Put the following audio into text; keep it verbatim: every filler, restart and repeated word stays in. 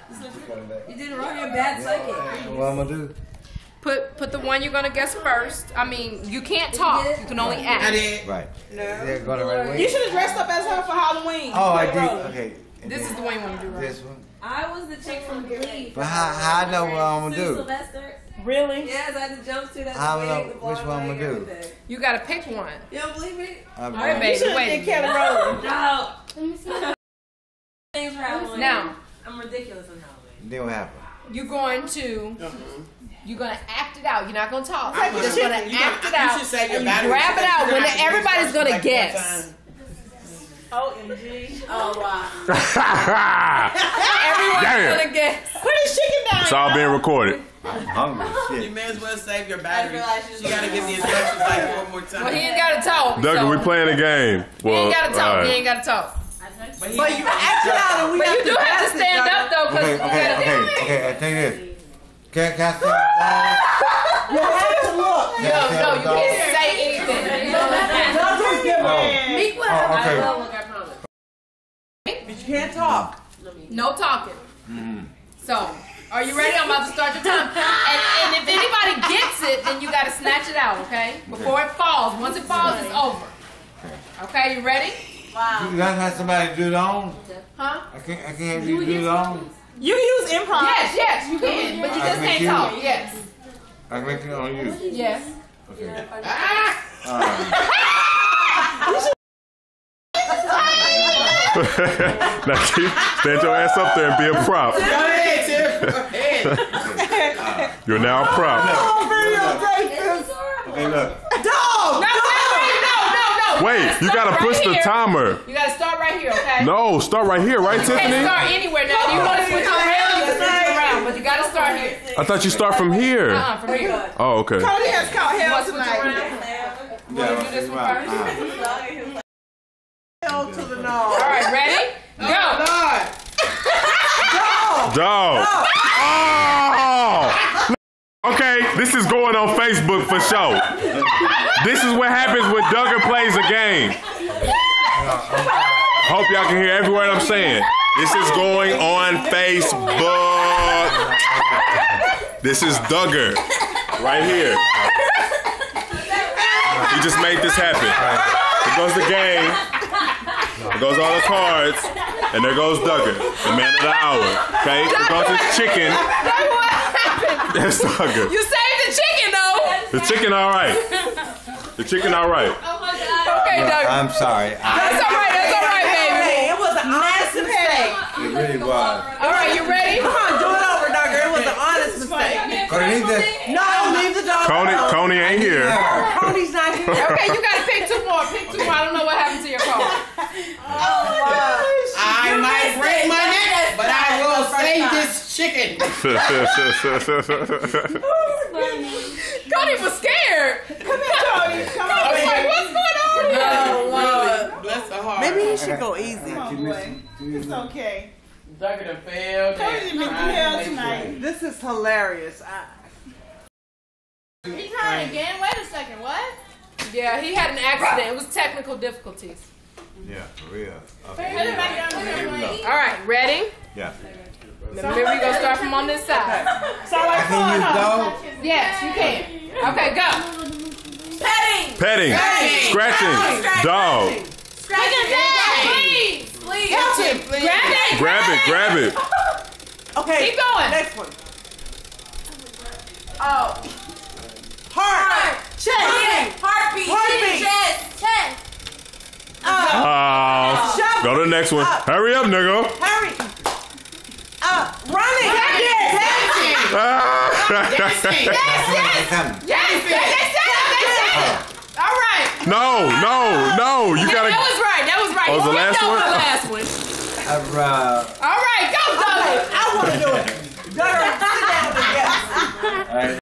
You did it wrong. You're a bad psychic. What I'm gonna do? Put put the one you're gonna guess first. I mean, you can't talk. You can only act. I did. Right. No. They're going the right way. You should have dressed up as her for Halloween. Oh, I did. Okay. And This then is the one you want to do, right? This one. I was the chick from Glee. But how, how I know what I'm gonna Sue do? Sylvester. Really? Yes, I had the jumpsuit. That's I don't the know wig, the which blonde one I'm wig, gonna do. everything. You gotta pick one. You don't believe me? I'm All right, You baby. should have Wait. did Kelly Rowland. No. Let me see. Things for Halloween. Now, I'm ridiculous on Halloween. Then what happened? you're going to you're gonna act it out. You're not gonna talk. Like You're the just gonna chicken. You act can- it you out. should save your And you batteries grab it because out you're when not gonna everybody's use gonna like one guess. time. O M G. Oh, wow. Everyone's Damn. gonna guess. Put his chicken down. It's all being recorded. I'm hungry as You shit. may as well save your I batteries. realize you You gotta give the instructions like four more times. Well, he ain't gotta talk. Doug, so we playing a game. He Well, ain't gotta talk. all He right. ain't gotta talk. But, he But you acted out and we But have you do to have to guess it, stand Doug. up though, cause Okay, you okay, gotta. okay, okay. I think this. Can, can I say that? You have to look. No, no, you can't say anything. Doug is good man. Meek what? Oh, okay. I will look, I promise. But you can't talk. No talking. So, are you ready? I'm about to start your time. And, and if anybody gets it, then you gotta snatch it out, okay? Before it falls. Once it falls, it's over. Okay, you ready? Wow. You gotta have somebody do it on. Huh? I can't, I can't have you do it on. You use improv. Yes, yes, you can. But you just can't talk. Yes. I can make it on you. Yes. Okay. Ah! Now keep, stand your ass up there and be a prop. Go ahead, Tiff. Go ahead. You're now a prop. Oh, videotape this. Okay, look. Dog. No, wait, wait, no, no, no. Wait, you gotta Start push right the here. timer. You gotta start right here, okay? No, start right here, right, You can't Tiffany? start anywhere now. You want to switch around, you can switch around, but you gotta start here. I thought you start from here. Uh-uh, from here. Oh, okay. Cody has caught You hell want to switch tonight. around? You want to do this one right. first? Uh-huh. Hell to the no. All right, ready? Go. Lord. Dog. Oh! Okay, this is going on Facebook for sure. This is what happens when Duggar plays a game. Hope y'all can hear every word I'm saying. This is going on Facebook. This is Duggar right here. He just made this happen. Here goes the game. There goes all the cards. And there goes Duggar, the man of the hour. Okay? There goes his chicken. That's Duggar. You saved the chicken, though. The chicken all right. The chicken all right. Oh my God. Okay, Doug. I'm sorry. I, That's all right. That's all right, baby. Hey, it was an honest mistake. it really was. All right, you ready? Come on, do it over, Duggar. It was an honest mistake. But I need this. No, leave the dog Coney, alone. Coney ain't here. Cody's not here. Okay, you gotta pick two more. Pick two more. I don't know what happened to your card. I might break my neck, but I will save this chicken. Cody was scared. Come here, Cody. Come I on, was like, baby. what's going on here? Really, bless her heart. Maybe he should go easy. Come on, boy. It's okay. Duggar done failed. Cody didn't make you hell tonight. This is hilarious. I, He tried again. Wait a second. What? Yeah, he had an accident. It was technical difficulties. Yeah, for real. Put Okay. it back down Here we there. go. All right, ready? Yeah. Remember, we gonna start from on this side. sound like I can fun, use huh? those. Yes, you can. Okay, go. Petting. Petting. Scratching. Dog. Scratching. Please. Please. Catch him. Grab it. Grab it. Grab it. Okay. Keep going. Next one. Oh. Heart. Chest. Heartbeat. Heartbeat. Chest. Chest. Uh, Uh, go to the next one. Hurry up, nigga. hurry. Uh, running. Yes. Ah. Yes, yes. Yes, they said it. They said it. All right. No, no, no. You Yeah, gotta. that was right. That was right. Oh, was the You last know one? the last one. Uh, All right, go, Doug. I want to do it. Duggar, sit down and guess. all right.